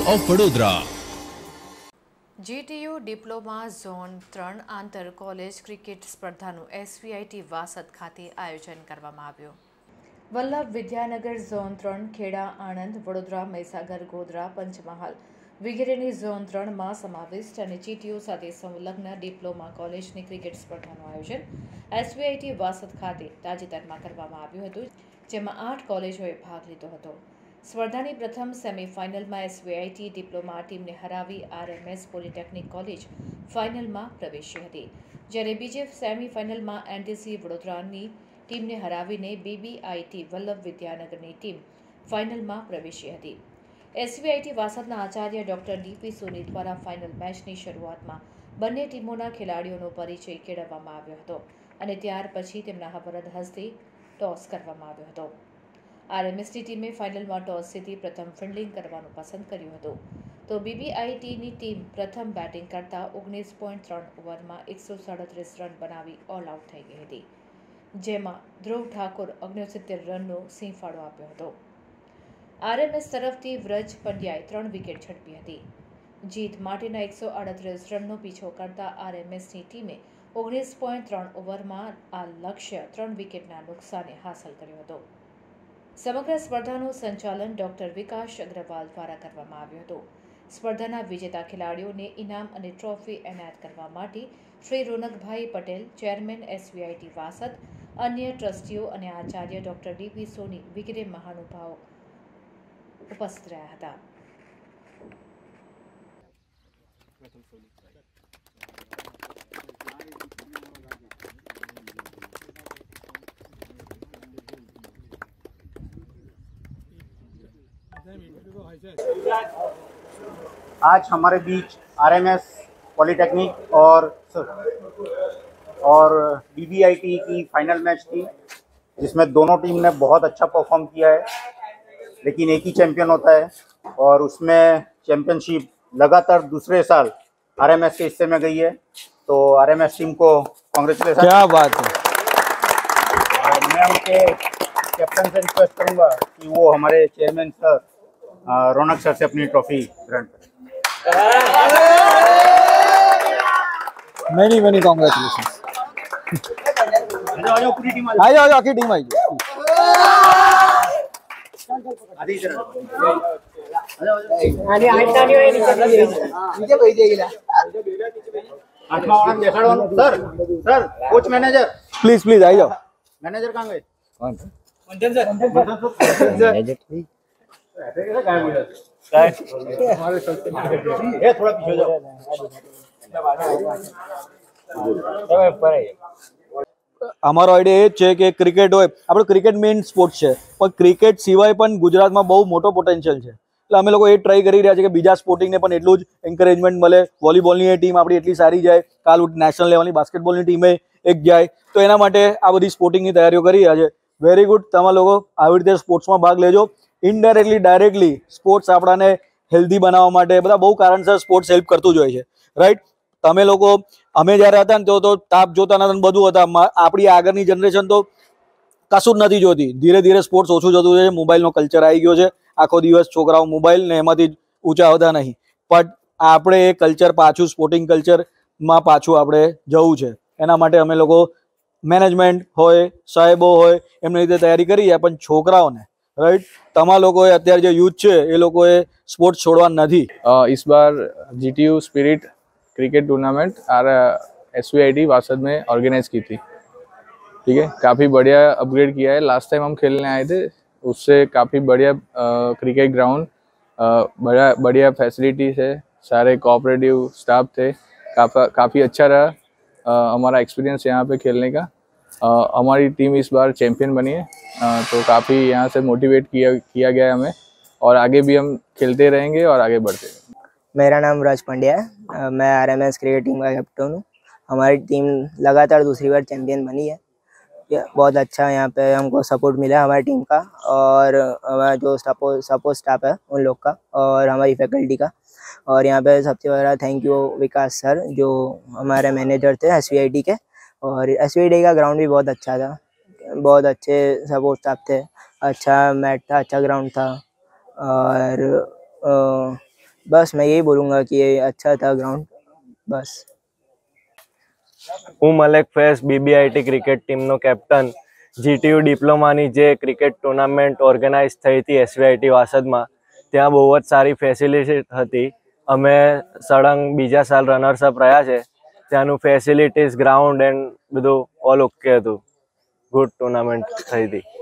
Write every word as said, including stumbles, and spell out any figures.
Of Vadodara. GTU diploma zone ત્રણ આંતર college cricket સ્પર્ધાનું એસવીઆઈટી વાસદ ખાતે આયોજન કરવામાં આવ્યું। વલ્લભ વિદ્યાનગર ઝોન ત્રણ ખેડા, આણંદ, વડોદરા, મહીસાગર, ગોધરા, પંચમહાલ વગેરેની ઝોન ત્રણમાં સમાવિષ્ટ અને જીટીયુ સાથે સંલગ્ન ડિપ્લોમા કોલેજની ક્રિકેટ સ્પર્ધાનું આયોજન એસવીઆઈટી વાસદ ખાતે તાજેતરમાં કરવામાં આવ્યું હતું, જેમાં આઠ કોલેજોએ ભાગ લીધો હતો। સ્પર્ધાની પ્રથમ સેમીફાઇનલમાં એસવીઆઈટી ડિપ્લોમા ટીમને હરાવી આરએમએસ પોલિટેકનિક કોલેજ ફાઇનલમાં પ્રવેશી હતી, જ્યારે બીજે સેમીફાઇનલમાં એનટીસી વડોદરાની ટીમને હરાવીને બીબીઆઈટી વલ્લભ વિદ્યાનગરની ટીમ ફાઇનલમાં પ્રવેશી હતી। એસવીઆઈટી વાસદના આચાર્ય ડોક્ટર ડીપી સોની દ્વારા ફાઇનલ મેચની શરૂઆતમાં બંને ટીમોના ખેલાડીઓનો પરિચય કેળવવામાં આવ્યો હતો અને ત્યાર પછી તેમના વરદ હસ્તે ટોસ કરવામાં આવ્યો હતો। આરએમએસની ટીમે ફાઇનલમાં ટોસ જીતી પ્રથમ ફિલ્ડિંગ કરવાનું પસંદ કર્યું હતું, તો બીબીઆઈટીની ટીમ પ્રથમ બેટિંગ કરતા ઓગણીસ પોઈન્ટ ત્રણ ઓવરમાં એકસો સાડત્રીસ રન બનાવી ઓલ આઉટ થઈ ગઈ હતી, જેમાં ધ્રુવ ઠાકુર ઓગણસિત્તેર રનનો સિંહફાળો આપ્યો હતો। આરએમએસ તરફથી વ્રજ પંડ્યાએ ત્રણ વિકેટ ઝડપી હતી। જીત માટેના એકસો આડત્રીસ રનનો પીછો કરતા આરએમએસની ટીમે ઓગણીસ પોઈન્ટ ત્રણ ઓવરમાં આ લક્ષ્ય ત્રણ વિકેટના નુકસાને હાંસલ કર્યો હતો। સમગ્ર સ્પર્ધાનું સંચાલન ડોક્ટર વિકાસ અગ્રવાલ દ્વારા કરવામાં આવ્યું હતું। સ્પર્ધાના વિજેતા ખેલાડીઓને ઇનામ અને ટ્રોફી એનાયત કરવા માટે શ્રી રોનકભાઈ પટેલ, ચેરમેન એસવીઆઈટી વાસદ, અન્ય ટ્રસ્ટીઓ અને આચાર્ય ડોક્ટર ડીપી સોની વગેરે મહાનુભાવો ઉપસ્થિત રહ્યા હતા। आज हमारे बीच आरएमएस पॉलिटेक्निक और और बीबीआईटी की फाइनल मैच थी, जिसमें दोनों टीम ने बहुत अच्छा परफॉर्म किया है, लेकिन एक ही चैंपियन होता है और उसमें चैंपियनशिप लगातार दूसरे साल आरएमएस के हिस्से में गई है, तो आरएमएस टीम को कांग्रेचुलेशन। क्या बात है। मैं उनके कैप्टन से रिक्वेस्ट करूंगा कि वो हमारे चेयरमैन सर रौनक सर से अपनी ट्रॉफी ग्रहण करें। Many many congratulations. आ जाओ पूरी टीम, आ जाओ आखिरी टीम आई। आधी तरह आठवां वाला बेसाड़ो sir. Sir coach manager please please आ जाओ। मैनेजर कहाँ गए? कौन मैनेजर ये थोड़ा पीछे जाओ। અમારો આઈડિયા એ જ છે કે ક્રિકેટ હોય, આપણો ક્રિકેટ મેઇન સ્પોર્ટ છે, પણ ક્રિકેટ સિવાય પણ ગુજરાતમાં બહુ મોટો પોટેન્શિયલ છે, એટલે અમે લોકો એ ટ્રાય કરી રહ્યા છીએ કે બીજા સ્પોર્ટિંગને પણ એટલું જ એન્કરેજમેન્ટ મળે। વોલીબોલની એ ટીમ આપણી એટલી સારી જાય, કાલ નેશનલ લેવલની બાસ્કેટબોલની ટીમે એક જાય, તો એના માટે આ બધી સ્પોર્ટિંગની તૈયારીઓ કરી રહ્યા છે। વેરી ગુડ, તમે લોકો આવી રીતે સ્પોર્ટ્સમાં ભાગ લેજો। ઇનડાયરેક્ટલી ડાયરેક્ટલી સ્પોર્ટ્સ આપણાને હેલ્ધી બનાવવા માટે બધા બહુ કારણસર સ્પોર્ટ્સ હેલ્પ કરતું જ હોય છે, રાઈટ। તમે લોકો અમે જ્યારે હતા ને તો તો તાપ જોતા નતા, બધું હતા। આપણી આગળની જનરેશન તો કશું જ નથી જોતી, ધીરે ધીરે સ્પોર્ટ્સ ઓછું જતું છે, મોબાઈલનો કલ્ચર આવી ગયો છે, આખો દિવસ છોકરાઓ મોબાઈલ ને એમાંથી ઊંચા આવતા નહીં, પણ આપણે એ કલ્ચર પાછું સ્પોર્ટિંગ કલ્ચરમાં પાછું આપણે જવું છે। એના માટે અમે લોકો મેનેજમેન્ટ હોય, સાહેબો હોય, એમની રીતે તૈયારી કરી છે, પણ છોકરાઓને રાઈટ તમારા લોકોએ અત્યારે જે યુથ છે એ લોકોએ સ્પોર્ટ્સ છોડવા નથી। इस बार जीटीयू स्पिरिट क्रिकेट टूर्नामेंट आर एसवीआईटी वासद में ऑर्गेनाइज की थी, ठीक है। काफ़ी बढ़िया अपग्रेड किया है। लास्ट टाइम हम खेलने आए थे, उससे काफ़ी बढ़िया क्रिकेट ग्राउंड, बढ़िया बढ़िया फैसिलिटीज है, सारे कोऑपरेटिव स्टाफ थे, काफ़ी काफ़ी अच्छा रहा आ, हमारा एक्सपीरियंस यहाँ पे खेलने का। आ, हमारी टीम इस बार चैंपियन बनी है, आ, तो काफ़ी यहाँ से मोटिवेट किया किया गया है हमें, और आगे भी हम खेलते रहेंगे और आगे बढ़ते रहेंगे। मेरा नाम राज पांड्या है, मैं आरएमएस क्रिकेट टीम का कैप्टन हूँ। हमारी टीम लगातार दूसरी बार चैंपियन बनी है, बहुत अच्छा यहाँ पे हमको सपोर्ट मिला हमारी टीम का, और हमारा जो सपोर्ट सपोर्ट स्टाफ है उन लोग का, और हमारी फैकल्टी का। और यहाँ पे सबसे बड़ा थैंक यू विकास सर, जो हमारे मैनेजर थे एसवीआईटी के, और एसवीआईटी का ग्राउंड भी बहुत अच्छा था, बहुत अच्छे सपोर्ट स्टाफ थे, अच्छा मैट था, अच्छा ग्राउंड था, और बस मैं यही बोलूँगा कि ये अच्छा था ग्राउंड बस। હું મલેક ફેઝ બીબીઆઈટી ક્રિકેટ ટીમનો કેપ્ટન જીટીયુ ડિપ્લોમાની જે ક્રિકેટ ટુર્નામેન્ટ ઓર્ગેનાઇઝ થઈ હતી એસવીઆઈટી વાસદમાં ત્યાં બહુ જ સારી ફેસિલિટી હતી. અમે સળંગ બીજા સાલ રનર્સઅપ રહ્યા છે. ત્યાંનું ફેસિલિટીઝ ગ્રાઉન્ડ એન્ડ બધું ઓલ ઓકે હતું. ગુડ ટુર્નામેન્ટ થઈ હતી.